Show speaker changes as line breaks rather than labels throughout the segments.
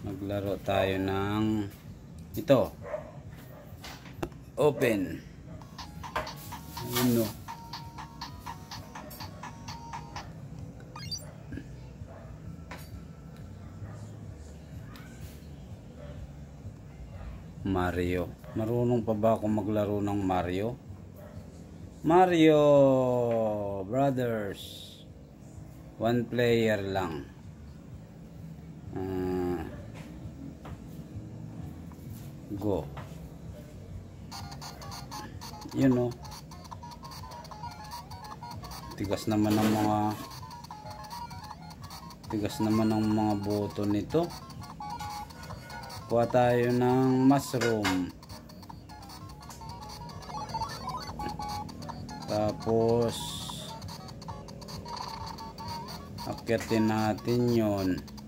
Maglaro tayo ng ito. Open. Ayun no. Mario. Marunong pa ba ako maglaro ng Mario? Mario Brothers. One player lang. Go. Yun o. Tigas naman ng mga buto nito. Kuha tayo ng mushroom. Tapos akyatin natin yon.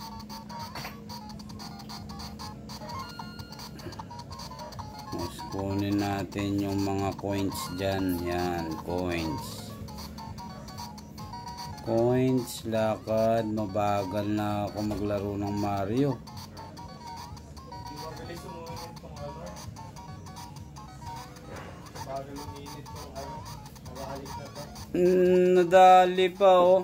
Kunin natin yung mga coins dyan. Yan, coins. Coins, lakad. Mabagal na ako maglaro ng Mario. Nadali pa oh.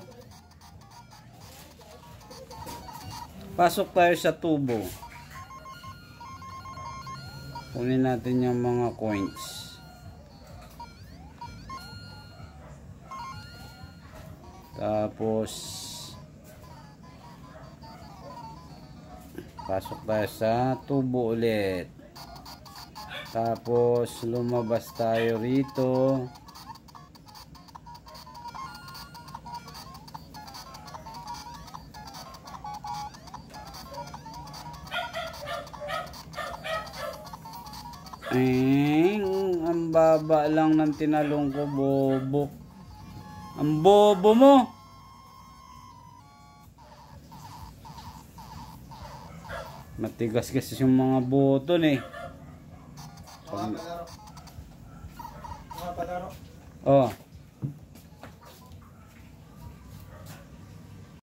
Pasok tayo sa tubo. Kunin natin yung mga coins. Tapos pasok tayo sa tubo ulit. Tapos lumabas tayo rito. Ang baba lang ng tinalong ko, bobo. Ang bobo mo. Matigas kasi yung mga buton eh.
Mga palaro.
Oh.